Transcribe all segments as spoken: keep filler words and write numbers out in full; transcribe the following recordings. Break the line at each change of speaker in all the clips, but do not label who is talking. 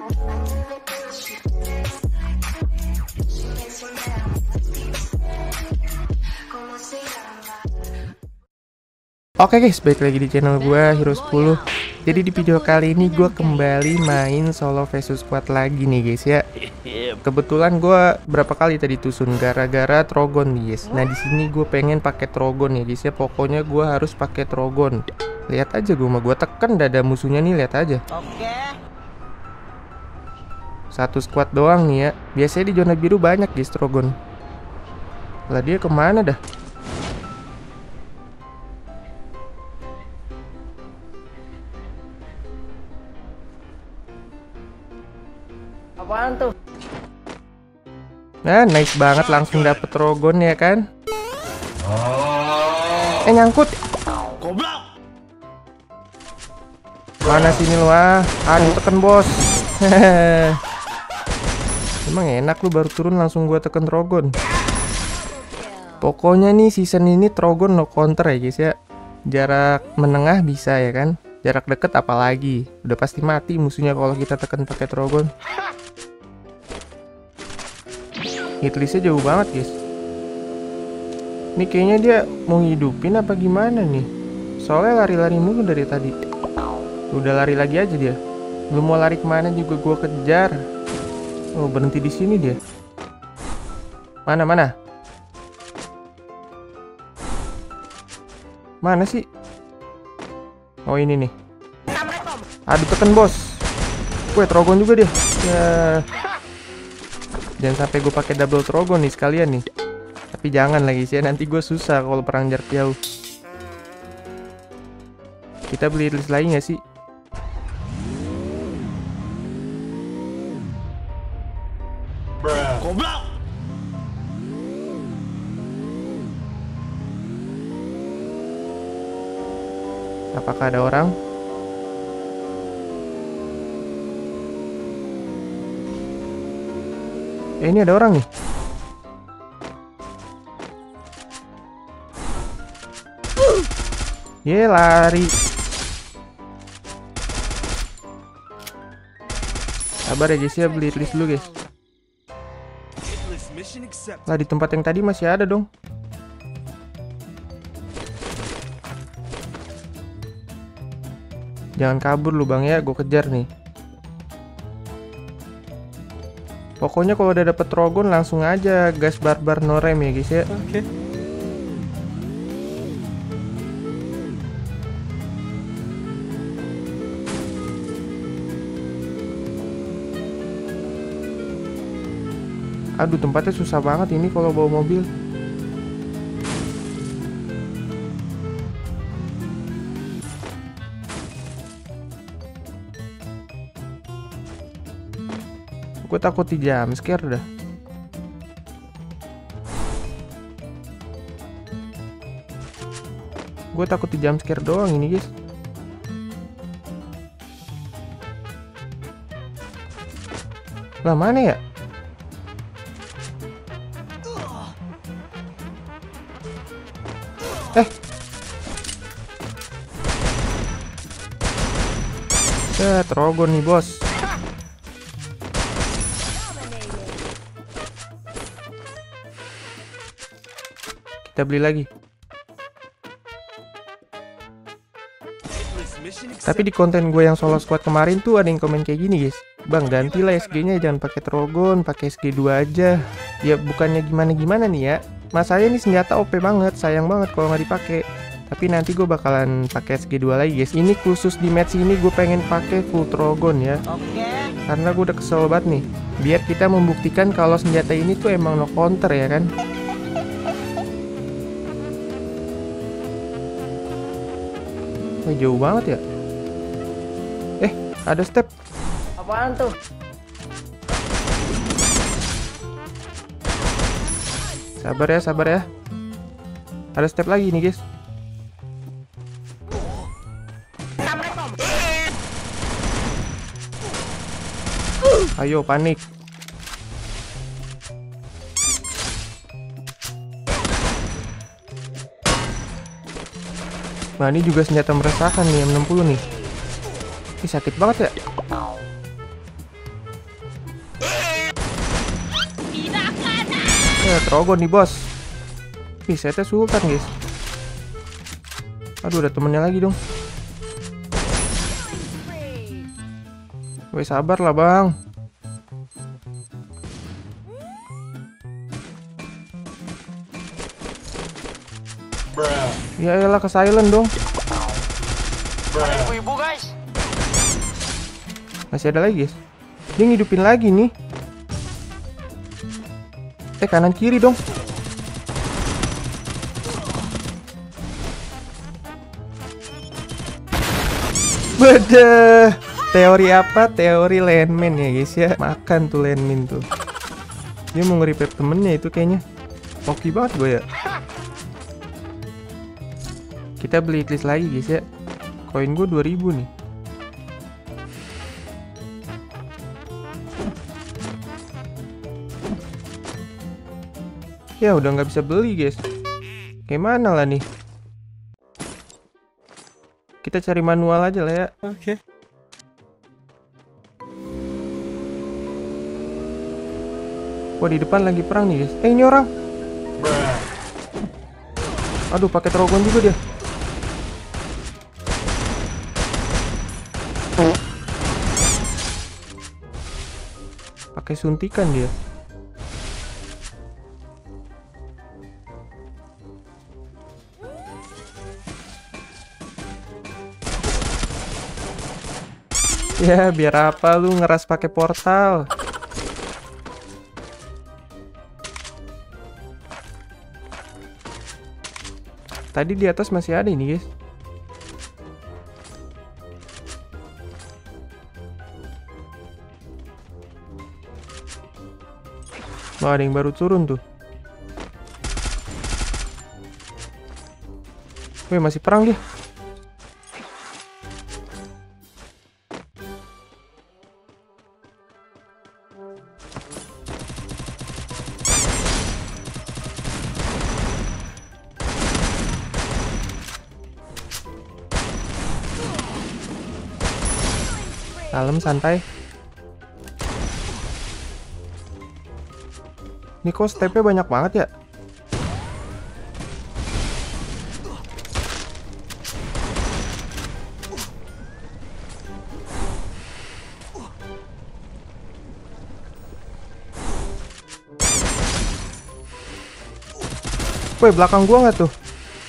Oke guys, balik lagi di channel gue Hero sepuluh. Jadi di video kali ini gue kembali main solo versus squad lagi nih guys ya. Kebetulan gue berapa kali tadi tusun gara-gara Trogon nih guys. Nah di sini gue pengen pakai Trogon ya guys ya. Pokoknya gue harus pakai Trogon. Lihat aja gue mah gue tekan dada musuhnya nih, lihat aja.
Oke.
Satu squad doang nih ya. Biasanya di zona biru banyak guys Trogon. Lah dia kemana dah?
Apaan tuh?
Nah, nice banget langsung dapet Trogon ya kan? Eh nyangkut.
Goblok.
Mana sini lu ah? Aduh tekan bos. Emang enak lu baru turun langsung gua tekan Trogon. Pokoknya nih season ini Trogon no counter ya guys ya. Jarak menengah bisa ya kan? Jarak deket apalagi. Udah pasti mati musuhnya kalau kita tekan pakai Trogon. Hitlistnya jauh banget guys. Ini kayaknya dia mau hidupin apa gimana nih? Soalnya lari-lari mulu dari tadi. Udah lari lagi aja dia. Belum mau lari kemana juga gua kejar. Oh berhenti di sini dia. Mana mana? Mana sih? Oh ini nih. Aduh tekan bos. Gue Trogon juga dia. Ya. Jangan sampai gue pakai double Trogon nih sekalian nih. Tapi jangan lagi sih, nanti gue susah kalau perang jarak jauh. Kita beli list lagi nggak sih?
Goblok.
Apakah ada orang? Eh ini ada orang nih. Ye lari. Sabar ya guys ya, beli list dulu guys. Lah di tempat yang tadi masih ada dong. Jangan kabur lu bang ya, gue kejar nih. Pokoknya kalau udah dapet Trogon langsung aja gas barbar no rem ya guys ya. Oke. Okay. Aduh tempatnya susah banget ini kalau bawa mobil. Gue takut di jump scare dah. Gue takut di jump scare doang ini guys. Lah mana ya? Eh Ya Trogon nih bos. Kita beli lagi. Tapi di konten gue yang solo squad kemarin tuh ada yang komen kayak gini guys. Bang gantilah S G-nya, jangan pakai Trogon, pakai S G dua aja. Ya bukannya gimana-gimana nih ya. Masanya ini senjata O P banget, sayang banget kalau nggak dipakai. Tapi nanti gue bakalan pakai S G dua lagi guys. Ini khusus di match ini gue pengen pakai full Trogon ya.
Oke.
Karena gue udah kesel banget nih. Biar kita membuktikan kalau senjata ini tuh emang no counter ya kan. Oh, jauh banget ya. Eh, ada step.
Apaan tuh?
Sabar ya, sabar ya. Ada step lagi nih, guys. Ayo, panik. Nah ini juga senjata meresahkan nih M enam puluh nih. Ini sakit banget ya. Ya, Trogon nih bos. Ih, setnya Sultan guys. Aduh, ada temennya lagi dong. Weh, sabar lah bang. Ya elah, ke silent dong.
Ibu-ibu guys.
Masih ada lagi guys. Dia ngidupin lagi nih. Eh, kanan kiri dong. Beda. Teori apa? Teori landman ya guys ya. Makan tuh landman tuh. Dia mau nge-repair temennya itu kayaknya. Oke banget gue ya. Kita beli list lagi guys ya. Koin gue dua ribu nih. Ya udah nggak bisa beli guys. Gimana lah nih? Kita cari manual aja lah ya.
Oke. Okay.
Wah, di depan lagi perang nih guys. Eh, ini orang. Aduh, pakai Trogon juga dia. Pakai suntikan dia. Ya, biar apa lu ngeras pakai portal? Tadi di atas masih ada ini, guys. Oh, ada yang baru turun tuh. Wih, masih perang dia. Kalem, santai. Ini kok stepnya banyak banget ya? Woi, belakang gua nggak tuh?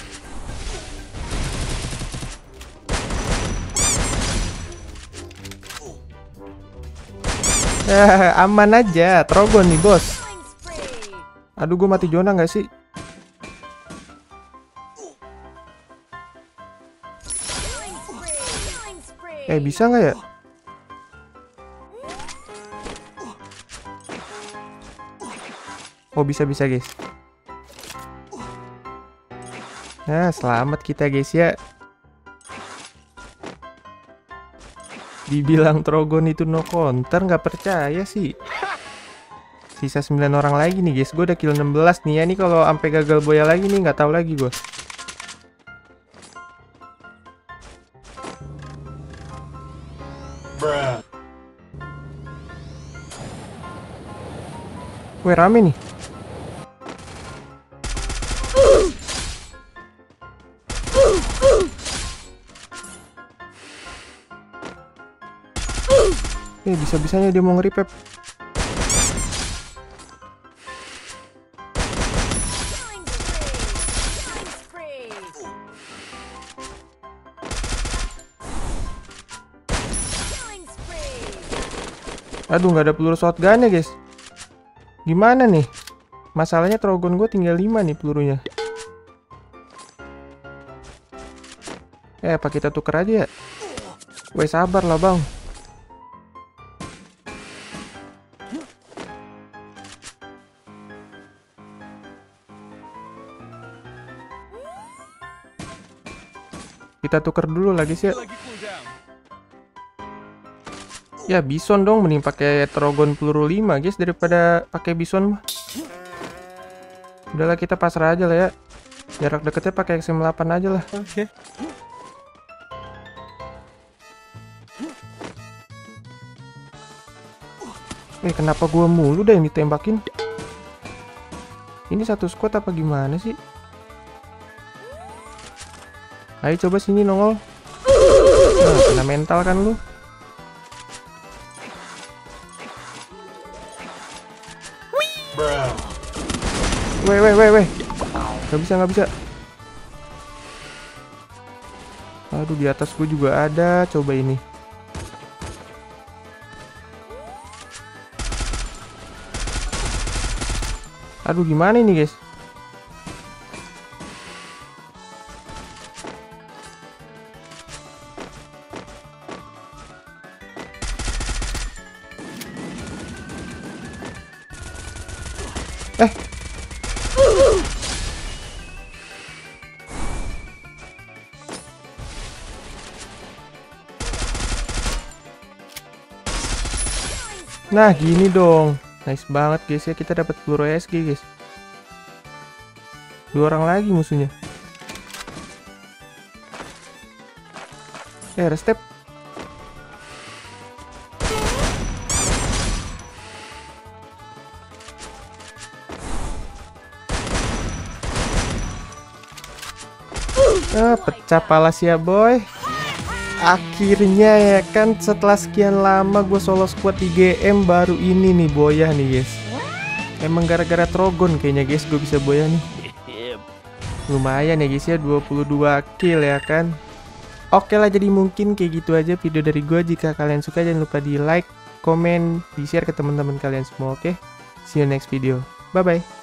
Eh, aman aja, Trogon nih bos. Aduh, gue mati zona nggak sih? Eh, bisa nggak ya? Oh, bisa-bisa guys. Nah, selamat kita guys ya. Dibilang Trogon itu no counter, nggak percaya sih. Sisa sembilan orang lagi nih guys. Gue udah kill enam belas nih ya. Nih kalau sampai gagal boya lagi nih nggak tahu lagi gue. Weh, rame nih. Eh, bisa-bisanya dia mau nge-repep. Aduh, nggak ada peluru shotgun ya guys. Gimana nih? Masalahnya Trogon gue tinggal lima nih pelurunya. Eh, apa kita tuker aja ya? Weh, sabar lah bang. Kita tuker dulu lagi sih ya. Ya, Bison dong, mending pakai Trogon peluru lima guys daripada pakai Bison mah. Udahlah, kita pasrah aja lah ya. Jarak deketnya pakai X M delapan aja lah.
Oke. Okay.
Eh, kenapa gua mulu dah yang ditembakin? Ini satu squad apa gimana sih? Ayo coba sini nongol. Nah, kena mental kan lu. Weh weh weh weh. Gak bisa gak bisa. Aduh, di atas gue juga ada. Coba ini. Aduh, gimana ini guys? Eh. Nah, gini dong. Nice banget guys ya, kita dapat peluru S G guys. Dua orang lagi musuhnya. Eh, restep. Ah, pecah palas ya boy. Akhirnya ya kan, setelah sekian lama gue solo squad di G M, baru ini nih boyah nih guys. Emang gara-gara Trogon kayaknya guys gue bisa boyah nih. Lumayan ya guys ya, dua puluh dua kill ya kan. Oke lah, jadi mungkin kayak gitu aja video dari gue. Jika kalian suka jangan lupa di like, komen, di share ke teman-teman kalian semua. Oke, see you next video, bye bye.